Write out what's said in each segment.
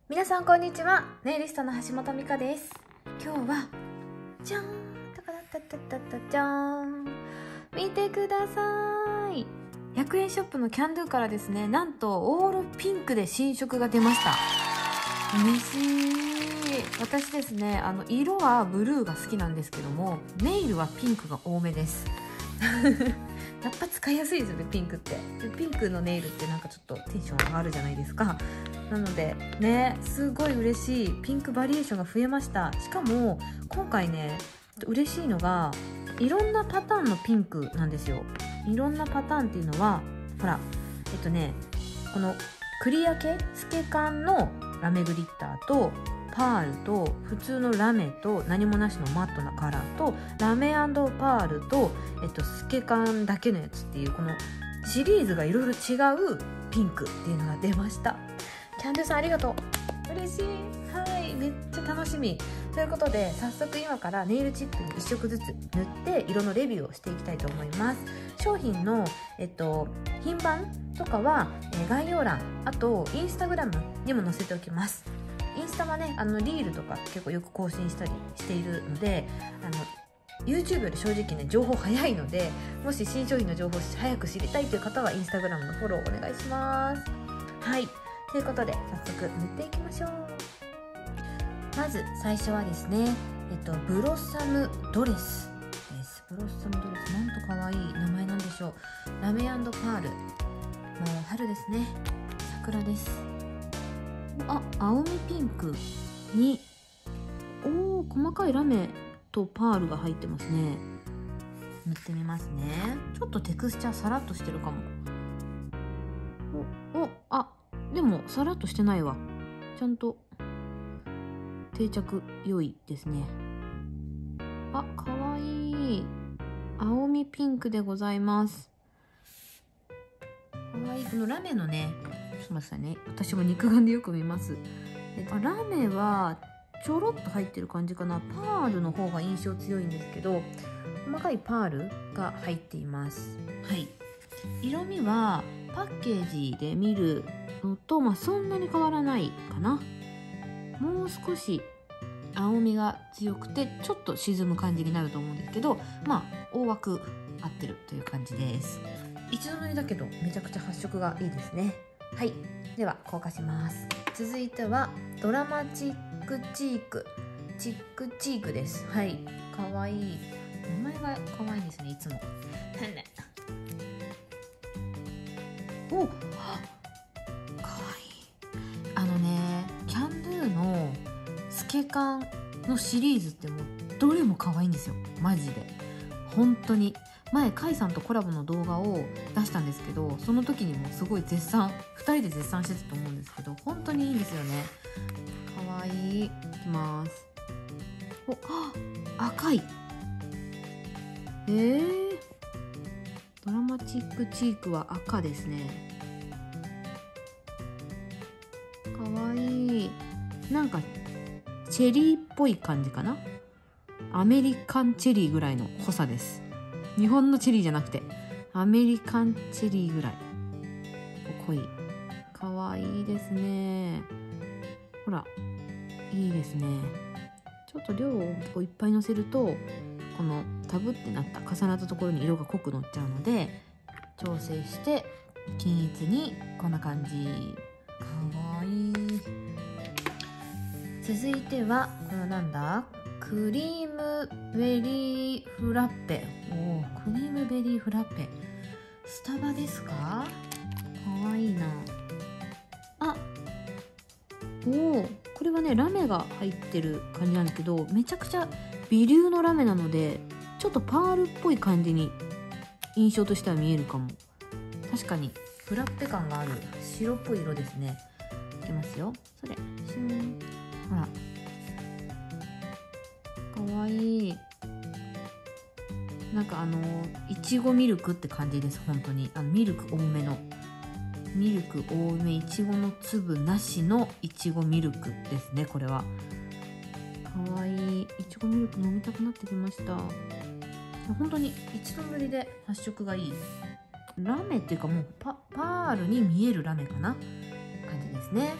皆さんこんにちは。ネイリストの橋本美香です。今日はじゃんタカタタタタタじゃーん、見てください。100円ショップのキャンドゥからですね、なんとオールピンクで新色が出ました。嬉しい。私ですね、色はブルーが好きなんですけども、ネイルはピンクが多めですやっぱ使いやすいですよね、ピンクって。ピンクのネイルってなんかちょっとテンション上がるじゃないですか。なのでね、すごい嬉しい。ピンクバリエーションが増えました。しかも今回ね、嬉しいのがいろんなパターンのピンクなんですよ。いろんなパターンっていうのはほらこのクリア系透け感のラメグリッターとパールと普通のラメと何もなしのマットなカラーとラメ&パールと透け感だけのやつっていう、このシリーズがいろいろ違うピンクっていうのが出ました。キャンドゥさんありがとう。嬉しい。はい、めっちゃ楽しみ。ということで早速今からネイルチップに1色ずつ塗って色のレビューをしていきたいと思います。商品の、品番とかは、概要欄、あとインスタグラムにも載せておきます。インスタはね、リールとか結構よく更新したりしているので、YouTube より正直ね情報早いので、もし新商品の情報を早く知りたいという方はインスタグラムのフォローお願いします。はい、ということで早速塗っていきましょう。まず最初はですね、ブロッサムドレスです。ブロッサムドレス、なんと可愛い名前なんでしょう。ラメ&パール、もう春ですね。桜です。あ、青みピンクに細かいラメとパールが入ってますね。塗ってみますね。ちょっとテクスチャーサラッとしてるかも。でもサラッとしてないわ。ちゃんと定着良いですね。あ、かわいい。青みピンクでございます。かわいい。このラメのね、ちょっと待ってくださいね。私も肉眼でよく見ます。ラメはちょろっと入ってる感じかな。パールの方が印象強いんですけど、細かいパールが入っています。はい。色味はパッケージで見るのと、そんなに変わらないかな。もう少し青みが強くてちょっと沈む感じになると思うんですけど、大枠合ってるという感じです。一度塗りだけどめちゃくちゃ発色がいいですね。はい、では硬化します。続いてはドラマチックチークです。はい、かわいい。名前がかわいいんですね、いつも。かわいい。キャンドゥの透け感のシリーズってもうどれも可愛いんですよ、マジで。本当に前カイさんとコラボの動画を出したんですけど、その時にもすごい2人で絶賛してたと思うんですけど、本当にいいんですよね。可愛い。いきます。赤い。ドラマチックチークは赤ですね。かわいい。なんかチェリーっぽい感じかな。アメリカンチェリーぐらいの濃さです。日本のチェリーじゃなくてアメリカンチェリーぐらい濃い。かわいいですね。ほら、いいですね。ちょっと量をいっぱいのせると、このタブってなった重なったところに色が濃くのっちゃうので、調整して均一にこんな感じ。かわいい。続いてはこのなんだ、クリームベリーフラッペ。クリームベリーフラッペ、スタバですか？かわいいな。これはねラメが入ってる感じなんですけど、めちゃくちゃ微粒のラメなのでちょっとパールっぽい感じに印象としては見えるかも。確かにフラッペ感がある白っぽい色ですね。いきますよ。それシューン。ほら、かわいい。なんかいちごミルクって感じです。本当にミルク多めの、いちごの粒なしのいちごミルクですね。これはかわいい。いちごミルク飲みたくなってきました。本当に一度塗りで発色がいい。ラメっていうかもうパールに見えるラメかな感じですね。はい、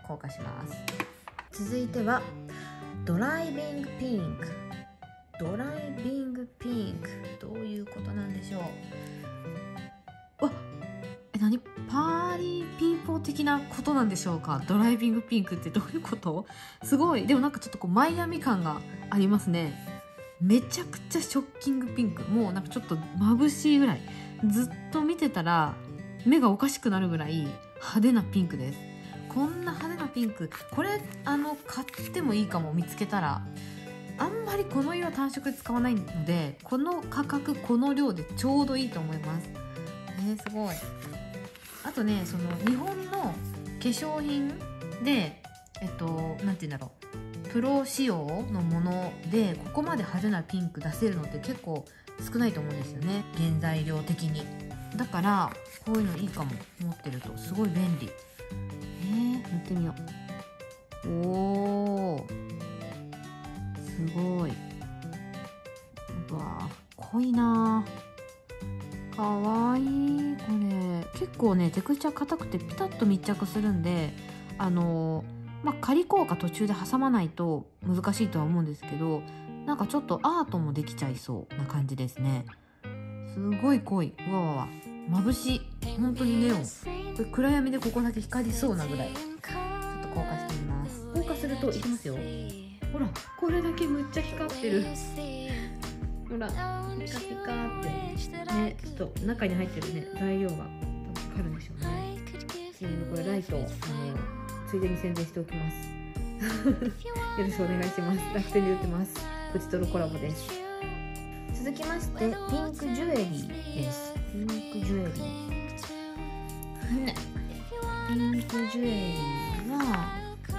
硬化します。続いてはドライビングピンク。ドライビングピンク、どういうことなんでしょう。わっ、何、パーリーピーポー的なことなんでしょうか。ドライビングピンクってどういうこと？すごい。でもなんかちょっとこうマイアミ感がありますね。めちゃくちゃショッキングピンク。もうなんかちょっと眩しいぐらい、ずっと見てたら目がおかしくなるぐらい派手なピンクです。こんな派手なピンク、これ買ってもいいかも。見つけたら。あんまりこの色は単色で使わないので、この価格この量でちょうどいいと思います。すごい。あとね、その日本の化粧品でなんて言うんだろう、プロ仕様のものでここまで派手なピンク出せるのって結構少ないと思うんですよね、原材料的に。だからこういうのいいかも。持ってるとすごい便利。塗ってみよう。おー、すごい。うわー、濃いなー。かわいい。これ結構ね、テクスチャー硬くてピタッと密着するんで、仮効果途中で挟まないと難しいとは思うんですけど、なんかちょっとアートもできちゃいそうな感じですね。すごい濃い。うわわわ、眩しい。本当にネオン。これ暗闇でここだけ光りそうなぐらい。ちょっと硬化してみます。硬化するといきますよ。ほら、これだけむっちゃ光ってる。ほら、ピカピカってね。ちょっと中に入ってるね、材料が光るんでしょうね。これライトついでに宣伝しておきます。よろしくお願いします。楽天で売ってます。プチトロコラボです。続きましてピンクジュエリーです。ピンクジュエリー、ピンクジュエリーは、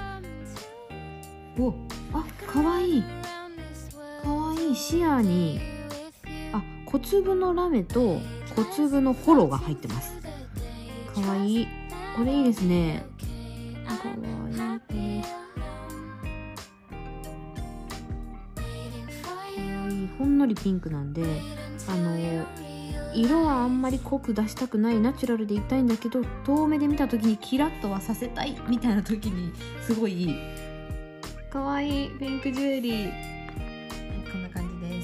お、あ、かわいい。かわいい。視野に小粒のラメと小粒のホロが入ってます。かわいい。これいいですね。かわいい。これかわいい。ほんのりピンクなんで、色はあんまり濃く出したくない、ナチュラルでいたいんだけど、遠目で見た時にキラッとはさせたいみたいな時にすごいいい。かわいいピンクジュエリー。こんな感じです。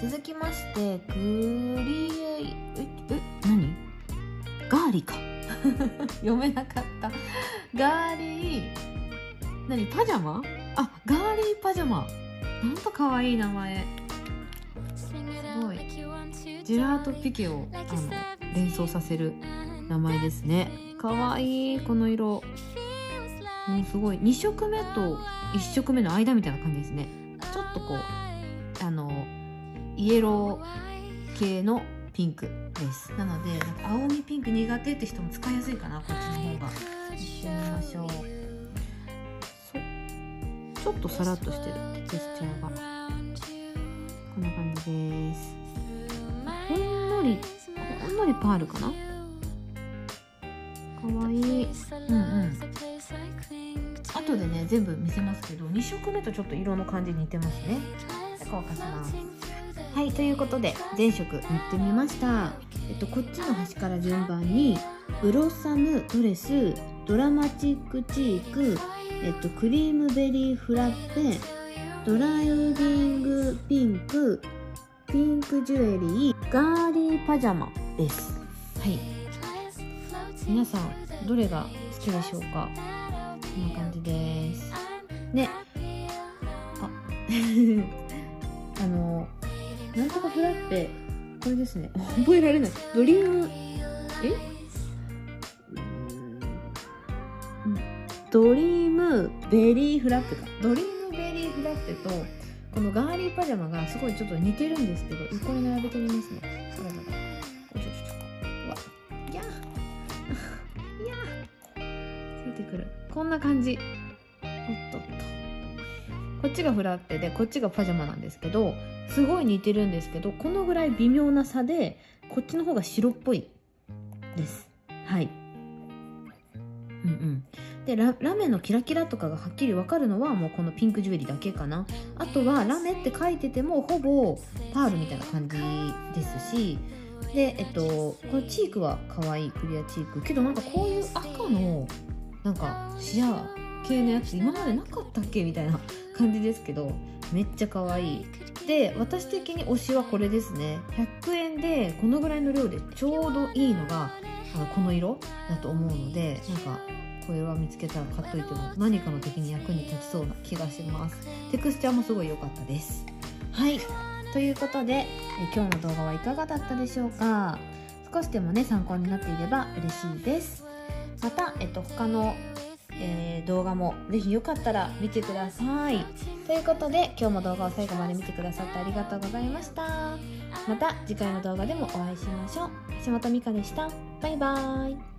続きましてグリエ何ガーリか読めなかった。ガーリー、何パジャマ？ガーリーパジャマ。なんとかわいい名前。すごい。ジェラートピケを連想させる名前ですね。かわいい。この色もうすごい。2色目と1色目の間みたいな感じですね。ちょっとこうイエロー系のピンクです。なので青みピンク苦手って人も使いやすいかな、こっちの方が。一緒に見ましょう。ちょっとサラッとしてるテクスチャーが。こんな感じです。ほんのりパールかな。かわいい。後でね全部見せますけど、2色目とちょっと色の感じ似てますね。硬化します。はい、ということで全色塗ってみました。こっちの端から順番にブロッサムドレス、ドラマチックチーク、クリームベリーフラッペ、ドライビングピンク、ピンクジュエリー、ガーリーパジャマです。はい、皆さんどれが好きでしょうか。こんな感じですね。なんとかフラッペ、これですね。覚えられない。ドリームベリーフラッペか。ドリームベリーフラッペとこのガーリーパジャマがすごいちょっと似てるんですけど、横に並べてみますね。うわ、いやついてくる。こんな感じ。おっとっと。こっちがフラッペでこっちがパジャマなんですけど、すごい似てるんですけど、このぐらい微妙な差でこっちの方が白っぽいです。はい。でラメのキラキラとかがはっきり分かるのはもうこのピンクジュエリーだけかな。あとはラメって書いててもほぼパールみたいな感じですし、でこのチークは可愛いクリアチークけど、なんかこういう赤のなんかシアー系のやつ今までなかったっけみたいな感じですけど、めっちゃ可愛い。で、私的に推しはこれですね。100円でこのぐらいの量でちょうどいいのがこの色だと思うので、なんかこれは見つけたら買っといても何かの時に役に立ちそうな気がします。テクスチャーもすごい良かったです。はい、ということで今日の動画はいかがだったでしょうか。少しでもね参考になっていれば嬉しいです。また、他の、動画もぜひよかったら見てください。ということで今日も動画を最後まで見てくださってありがとうございました。また次回の動画でもお会いしましょう。橋本美香でした。バイバーイ。